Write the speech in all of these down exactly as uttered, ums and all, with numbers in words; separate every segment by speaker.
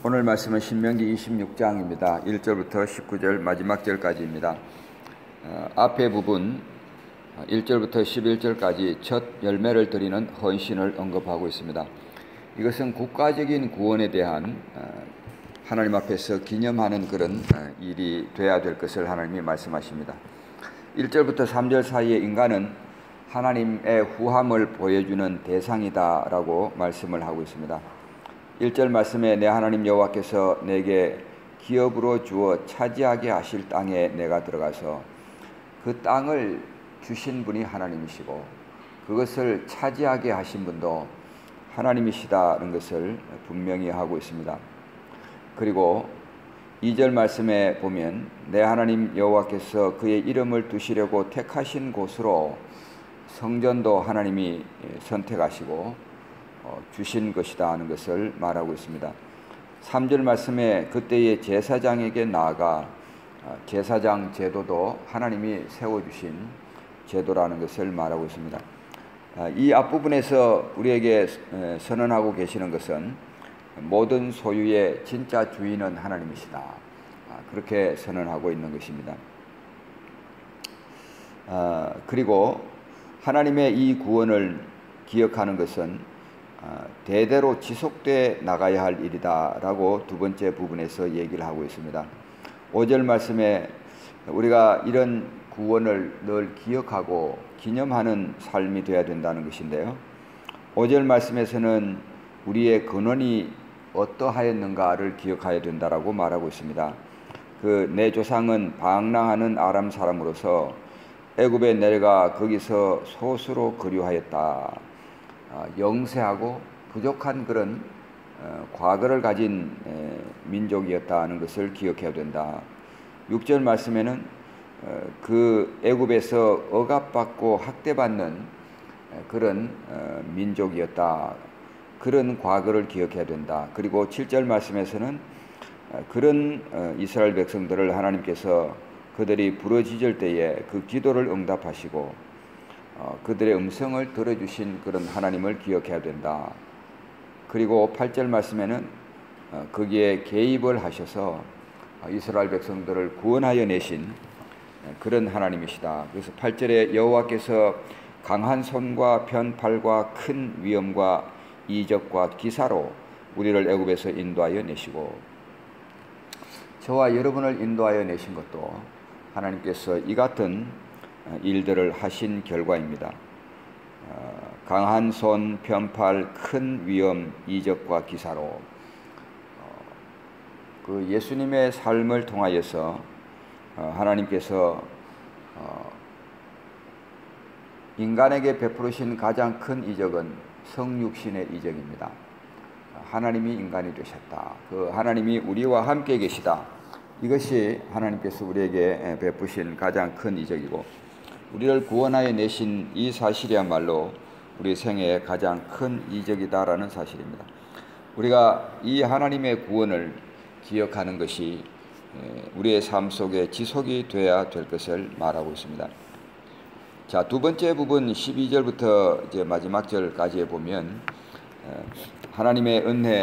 Speaker 1: 오늘 말씀은 신명기 이십육 장입니다. 일 절부터 십구 절 마지막 절까지입니다. 어, 앞에 부분 일 절부터 십일 절까지 첫 열매를 드리는 헌신을 언급하고 있습니다. 이것은 국가적인 구원에 대한 어, 하나님 앞에서 기념하는 그런 어, 일이 돼야 될 것을 하나님이 말씀하십니다. 일 절부터 삼 절 사이에 인간은 하나님의 후함을 보여주는 대상이다 라고 말씀을 하고 있습니다. 일 절 말씀에 내 하나님 여호와께서 내게 기업으로 주어 차지하게 하실 땅에 내가 들어가서 그 땅을 주신 분이 하나님이시고 그것을 차지하게 하신 분도 하나님이시다는 것을 분명히 하고 있습니다. 그리고 이 절 말씀에 보면 내 하나님 여호와께서 그의 이름을 두시려고 택하신 곳으로 성전도 하나님이 선택하시고 어, 주신 것이다 하는 것을 말하고 있습니다. 삼 절 말씀에 그때의 제사장에게 나아가 어, 제사장 제도도 하나님이 세워주신 제도라는 것을 말하고 있습니다. 어, 이 앞부분에서 우리에게 에, 선언하고 계시는 것은 모든 소유의 진짜 주인은 하나님이시다. 아, 그렇게 선언하고 있는 것입니다. 어, 그리고 하나님의 이 구원을 기억하는 것은 대대로 지속돼 나가야 할 일이다 라고 두 번째 부분에서 얘기를 하고 있습니다. 오 절 말씀에 우리가 이런 구원을 늘 기억하고 기념하는 삶이 되어야 된다는 것인데요, 오 절 말씀에서는 우리의 근원이 어떠하였는가를 기억해야 된다라고 말하고 있습니다. 그 내 조상은 방랑하는 아람 사람으로서 애굽에 내려가 거기서 소수로 거류하였다. 영세하고 부족한 그런 과거를 가진 민족이었다는 것을 기억해야 된다. 육 절 말씀에는 그 애굽에서 억압받고 학대받는 그런 민족이었다. 그런 과거를 기억해야 된다. 그리고 칠 절 말씀에서는 그런 이스라엘 백성들을 하나님께서 그들이 부르짖을 때에 그 기도를 응답하시고 어, 그들의 음성을 들어주신 그런 하나님을 기억해야 된다. 그리고 팔 절 말씀에는 어, 거기에 개입을 하셔서 어, 이스라엘 백성들을 구원하여 내신 어, 그런 하나님이시다. 그래서 팔 절에 여호와께서 강한 손과 편팔과 큰 위엄과 이적과 기사로 우리를 애굽에서 인도하여 내시고, 저와 여러분을 인도하여 내신 것도 하나님께서 이 같은 일들을 하신 결과입니다. 어, 강한 손, 편팔, 큰 위엄, 이적과 기사로 어, 그 예수님의 삶을 통하여서 어, 하나님께서 어, 인간에게 베푸르신 가장 큰 이적은 성육신의 이적입니다. 하나님이 인간이 되셨다. 그 하나님이 우리와 함께 계시다. 이것이 하나님께서 우리에게 베푸신 가장 큰 이적이고, 우리를 구원하여 내신 이 사실이야말로 우리 생애의 가장 큰 이적이다라는 사실입니다. 우리가 이 하나님의 구원을 기억하는 것이 우리의 삶 속에 지속이 되어야 될 것을 말하고 있습니다. 자, 두 번째 부분 십이 절부터 이제 마지막 절까지 보면 하나님의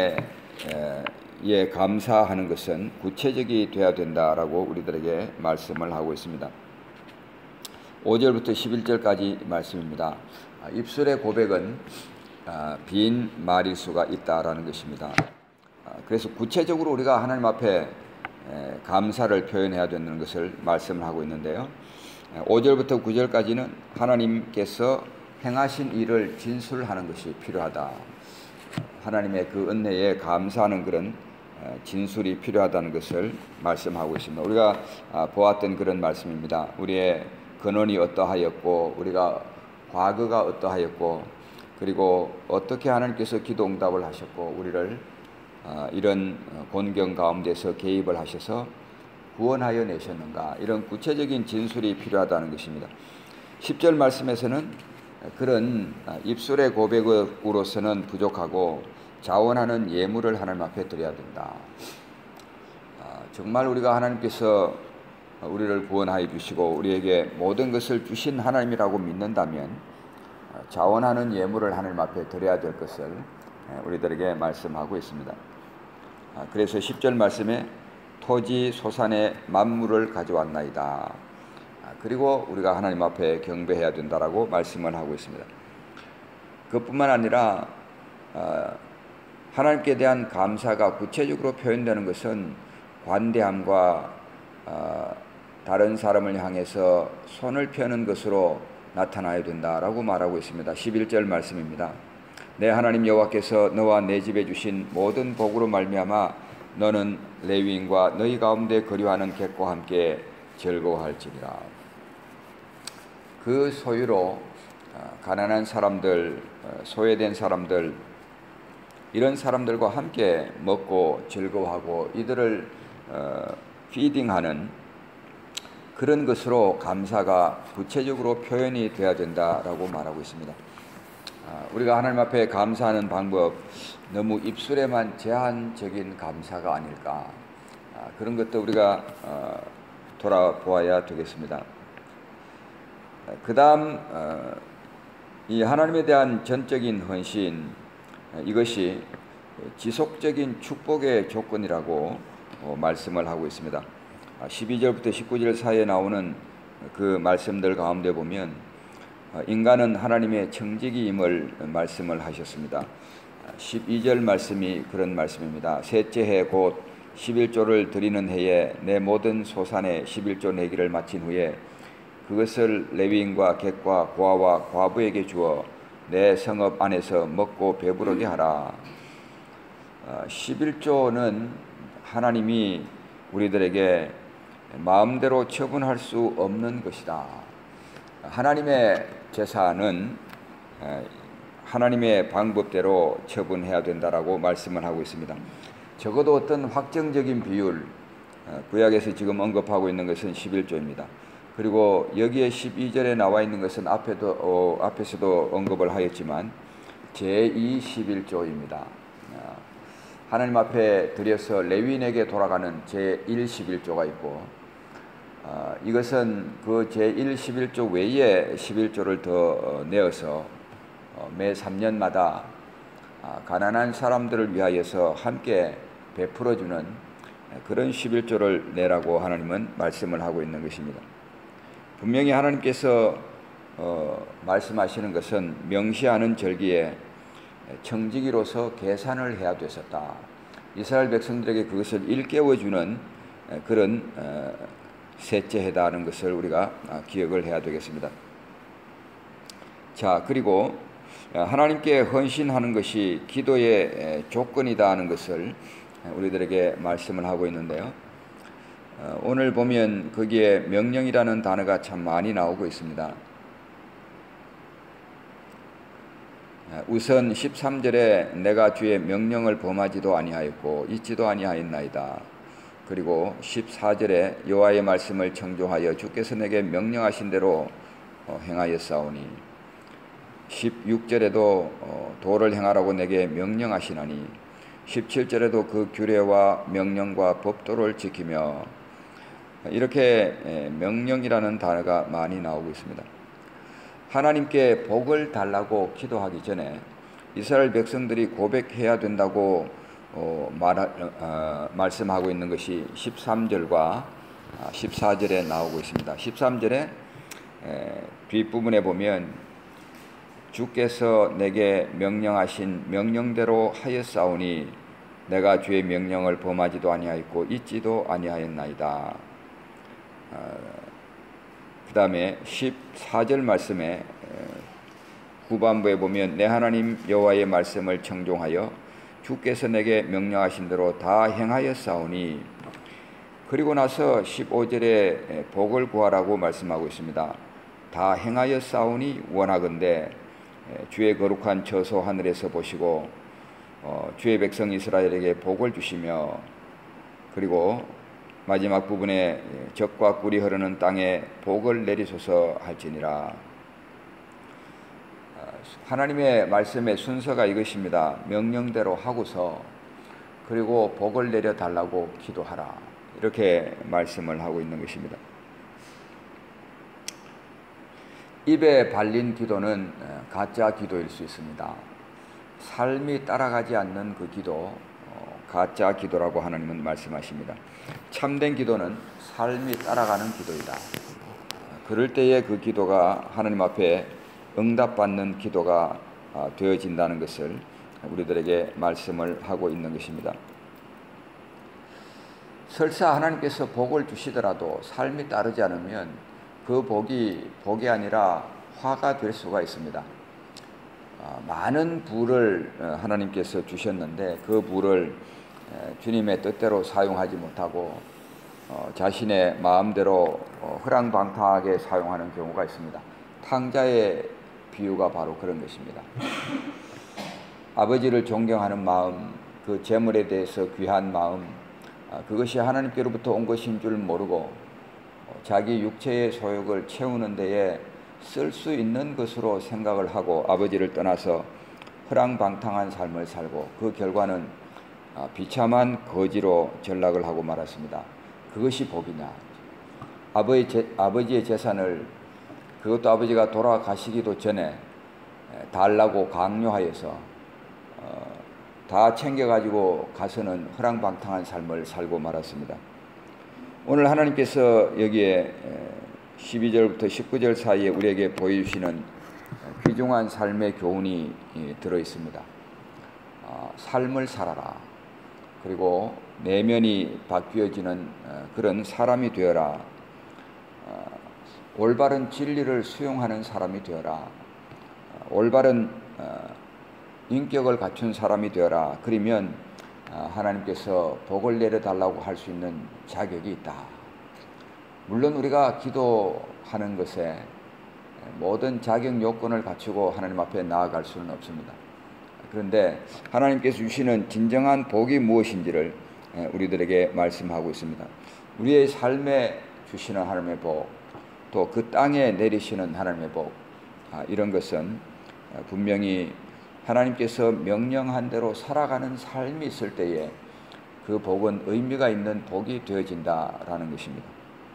Speaker 1: 은혜에 감사하는 것은 구체적이 되어야 된다라고 우리들에게 말씀을 하고 있습니다. 오 절부터 십일 절까지 말씀입니다. 입술의 고백은 빈 말일 수가 있다라는 것입니다. 그래서 구체적으로 우리가 하나님 앞에 감사를 표현해야 되는 것을 말씀을 하고 있는데요, 오 절부터 구 절까지는 하나님께서 행하신 일을 진술하는 것이 필요하다. 하나님의 그 은혜에 감사하는 그런 진술이 필요하다는 것을 말씀하고 있습니다. 우리가 보았던 그런 말씀입니다. 우리의 근원이 어떠하였고, 우리가 과거가 어떠하였고, 그리고 어떻게 하나님께서 기도 응답을 하셨고, 우리를 이런 곤경 가운데서 개입을 하셔서 구원하여 내셨는가, 이런 구체적인 진술이 필요하다는 것입니다. 십 절 말씀에서는 그런 입술의 고백으로서는 부족하고 자원하는 예물을 하나님 앞에 드려야 된다. 정말 우리가 하나님께서 우리를 구원하여 주시고 우리에게 모든 것을 주신 하나님이라고 믿는다면 자원하는 예물을 하나님 앞에 드려야 될 것을 우리들에게 말씀하고 있습니다. 그래서 십 절 말씀에 토지 소산의 만물을 가져왔나이다. 그리고 우리가 하나님 앞에 경배해야 된다라고 말씀을 하고 있습니다. 그뿐만 아니라 하나님께 대한 감사가 구체적으로 표현되는 것은 관대함과 다른 사람을 향해서 손을 펴는 것으로 나타나야 된다라고 말하고 있습니다. 십일 절 말씀입니다. 내 하나님 여호와께서 너와 내 집에 주신 모든 복으로 말미암아 너는 레위인과 너희 가운데 거류하는 객과 함께 즐거워할지니라. 그 소유로 가난한 사람들, 소외된 사람들, 이런 사람들과 함께 먹고 즐거워하고 이들을 피딩하는 그런 것으로 감사가 구체적으로 표현이 되어야 된다라고 말하고 있습니다. 우리가 하나님 앞에 감사하는 방법, 너무 입술에만 제한적인 감사가 아닐까, 그런 것도 우리가 돌아보아야 되겠습니다. 그 다음 이 하나님에 대한 전적인 헌신, 이것이 지속적인 축복의 조건이라고 말씀을 하고 있습니다. 십이 절부터 십구 절 사이에 나오는 그 말씀들 가운데 보면 인간은 하나님의 청지기임을 말씀을 하셨습니다. 십이 절 말씀이 그런 말씀입니다. 셋째 해 곧 십일 조를 드리는 해에 내 모든 소산의 십일 조 내기를 마친 후에 그것을 레위인과 객과 고아와 과부에게 주어 내 성읍 안에서 먹고 배부르게 하라. 십일 조는 하나님이 우리들에게 마음대로 처분할 수 없는 것이다. 하나님의 재산은 하나님의 방법대로 처분해야 된다라고 말씀을 하고 있습니다. 적어도 어떤 확정적인 비율, 구약에서 지금 언급하고 있는 것은 십일 조입니다. 그리고 여기에 십이 절에 나와 있는 것은 앞에도 어, 앞에서도 언급을 하였지만 제이 십일 조입니다. 하나님 앞에 드려서 레위인에게 돌아가는 제일 십일 조가 있고, 어, 이것은 그 제일 십일 조 외에 십일 조를 더 내어서 어, 매 삼 년마다 어, 가난한 사람들을 위하여서 함께 베풀어주는 그런 십일 조를 내라고 하나님은 말씀을 하고 있는 것입니다. 분명히 하나님께서 어, 말씀하시는 것은 명시하는 절기에 청지기로서 계산을 해야 됐었다. 이스라엘 백성들에게 그것을 일깨워주는 그런 어, 셋째 해다는 것을 우리가 기억을 해야 되겠습니다. 자, 그리고 하나님께 헌신하는 것이 기도의 조건이다 하는 것을 우리들에게 말씀을 하고 있는데요. 오늘 보면 거기에 명령이라는 단어가 참 많이 나오고 있습니다. 우선 십삼 절에 내가 주의 명령을 범하지도 아니하였고 잊지도 아니하였나이다. 그리고 십사 절에 여호와의 말씀을 청종하여 주께서 내게 명령하신 대로 행하였사오니, 십육 절에도 도를 행하라고 내게 명령하시나니, 십칠 절에도 그 규례와 명령과 법도를 지키며, 이렇게 명령이라는 단어가 많이 나오고 있습니다. 하나님께 복을 달라고 기도하기 전에 이스라엘 백성들이 고백해야 된다고 어, 말, 어, 말씀하고 있는 것이 십삼 절과 십사 절에 나오고 있습니다. 십삼 절에 에, 뒷부분에 보면 주께서 내게 명령하신 명령대로 하였사오니 내가 주의 명령을 범하지도 아니하였고 잊지도 아니하였나이다. 어, 그 다음에 십사 절 말씀에 후반부에 보면 내 하나님 여호와의 말씀을 청종하여 주께서 내게 명령하신 대로 다 행하였사오니, 그리고 나서 십오 절에 복을 구하라고 말씀하고 있습니다. 다 행하였사오니 원하건대 주의 거룩한 처소 하늘에서 보시고 어, 주의 백성 이스라엘에게 복을 주시며, 그리고 마지막 부분에 젖과 꿀이 흐르는 땅에 복을 내리소서 할지니라. 하나님의 말씀의 순서가 이것입니다. 명령대로 하고서 그리고 복을 내려 달라고 기도하라, 이렇게 말씀을 하고 있는 것입니다. 입에 발린 기도는 가짜 기도일 수 있습니다. 삶이 따라가지 않는 그 기도, 가짜 기도라고 하나님은 말씀하십니다. 참된 기도는 삶이 따라가는 기도이다. 그럴 때에 그 기도가 하나님 앞에 응답받는 기도가 되어진다는 것을 우리들에게 말씀을 하고 있는 것입니다. 설사 하나님께서 복을 주시더라도 삶이 따르지 않으면 그 복이 복이 아니라 화가 될 수가 있습니다. 많은 부를 하나님께서 주셨는데 그 부를 주님의 뜻대로 사용하지 못하고 자신의 마음대로 허랑방탕하게 사용하는 경우가 있습니다. 탕자의 비유가 바로 그런 것입니다. 아버지를 존경하는 마음, 그 재물에 대해서 귀한 마음, 그것이 하나님께로부터 온 것인 줄 모르고 자기 육체의 소욕을 채우는 데에 쓸 수 있는 것으로 생각을 하고 아버지를 떠나서 허랑방탕한 삶을 살고 그 결과는 비참한 거지로 전락을 하고 말았습니다. 그것이 복이냐? 아버지 제, 아버지의 재산을 그것도 아버지가 돌아가시기도 전에 달라고 강요하여서 어, 다 챙겨가지고 가서는 허랑방탕한 삶을 살고 말았습니다. 오늘 하나님께서 여기에 십이 절부터 십구 절 사이에 우리에게 보여주시는 귀중한 삶의 교훈이 들어 있습니다. 어, 삶을 살아라. 그리고 내면이 바뀌어지는 그런 사람이 되어라. 어, 올바른 진리를 수용하는 사람이 되어라. 어, 올바른 어, 인격을 갖춘 사람이 되어라. 그러면 어, 하나님께서 복을 내려달라고 할 수 있는 자격이 있다. 물론 우리가 기도하는 것에 모든 자격 요건을 갖추고 하나님 앞에 나아갈 수는 없습니다. 그런데 하나님께서 주시는 진정한 복이 무엇인지를 우리들에게 말씀하고 있습니다. 우리의 삶에 주시는 하나님의 복, 또 그 땅에 내리시는 하나님의 복, 이런 것은 분명히 하나님께서 명령한 대로 살아가는 삶이 있을 때에 그 복은 의미가 있는 복이 되어진다라는 것입니다.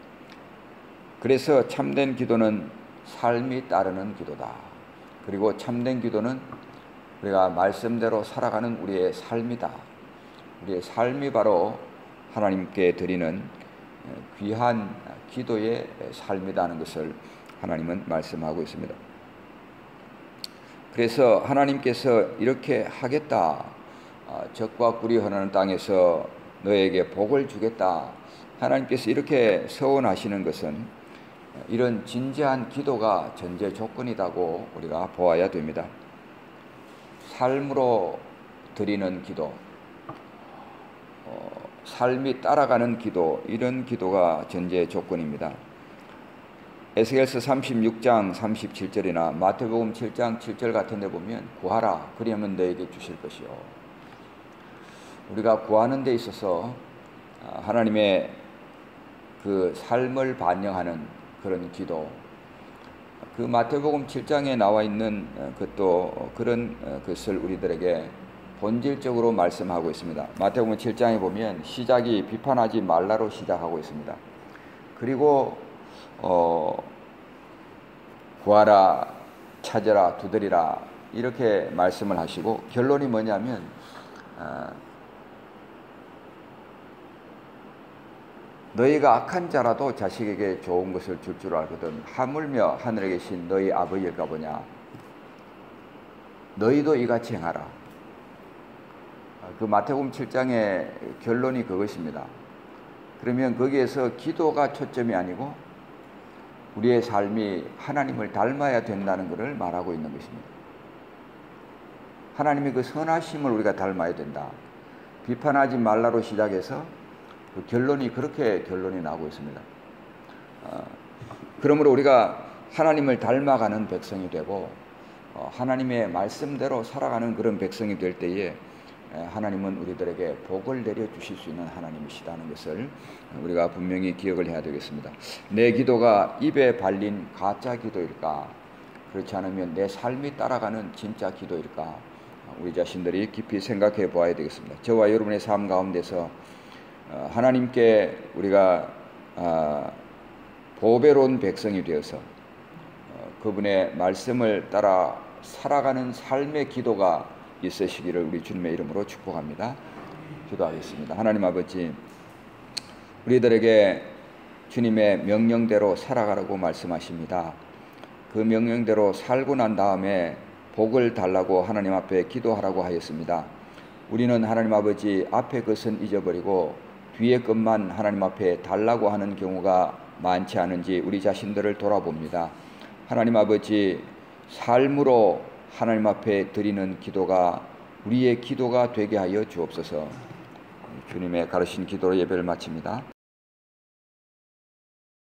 Speaker 1: 그래서 참된 기도는 삶이 따르는 기도다. 그리고 참된 기도는 우리가 말씀대로 살아가는 우리의 삶이다. 우리의 삶이 바로 하나님께 드리는 귀한 기도의 삶이라는 것을 하나님은 말씀하고 있습니다. 그래서 하나님께서 이렇게 하겠다. 적과 꿀이 흐르는 땅에서 너에게 복을 주겠다. 하나님께서 이렇게 서원하시는 것은 이런 진지한 기도가 전제 조건이라고 우리가 보아야 됩니다. 삶으로 드리는 기도, 어, 삶이 따라가는 기도, 이런 기도가 전제 조건입니다. 에스겔서 삼십육 장 삼십칠 절이나 마태복음 칠 장 칠 절 같은 데 보면 구하라 그리하면 너에게 주실 것이요. 우리가 구하는 데 있어서 하나님의 그 삶을 반영하는 그런 기도, 그 마태복음 칠 장에 나와 있는 그또 그런 것을 우리들에게 본질적으로 말씀하고 있습니다. 마태복음 칠 장에 보면 시작이 비판하지 말라로 시작하고 있습니다. 그리고 어, 구하라, 찾으라, 두드리라 이렇게 말씀을 하시고 결론이 뭐냐면 어, 너희가 악한 자라도 자식에게 좋은 것을 줄 줄 알거든 하물며 하늘에 계신 너희 아버지일까 보냐. 너희도 이같이 행하라. 그 마태복음 칠 장의 결론이 그것입니다. 그러면 거기에서 기도가 초점이 아니고 우리의 삶이 하나님을 닮아야 된다는 것을 말하고 있는 것입니다. 하나님의 그 선하심을 우리가 닮아야 된다. 비판하지 말라로 시작해서 그 결론이 그렇게 결론이 나오고 있습니다. 어, 그러므로 우리가 하나님을 닮아가는 백성이 되고 어, 하나님의 말씀대로 살아가는 그런 백성이 될 때에 하나님은 우리들에게 복을 내려주실 수 있는 하나님이시다는 것을 우리가 분명히 기억을 해야 되겠습니다. 내 기도가 입에 발린 가짜 기도일까? 그렇지 않으면 내 삶이 따라가는 진짜 기도일까? 우리 자신들이 깊이 생각해 보아야 되겠습니다. 저와 여러분의 삶 가운데서 하나님께 우리가 보배로운 백성이 되어서 그분의 말씀을 따라 살아가는 삶의 기도가 있으시기를 우리 주님의 이름으로 축복합니다. 기도하겠습니다. 하나님 아버지, 우리들에게 주님의 명령대로 살아가라고 말씀하십니다. 그 명령대로 살고 난 다음에 복을 달라고 하나님 앞에 기도하라고 하였습니다. 우리는 하나님 아버지 앞에 것은 잊어버리고 뒤에 것만 하나님 앞에 달라고 하는 경우가 많지 않은지 우리 자신들을 돌아봅니다. 하나님 아버지, 삶으로 하나님 앞에 드리는 기도가 우리의 기도가 되게 하여 주옵소서. 주님의 가르친 기도로 예배를 마칩니다.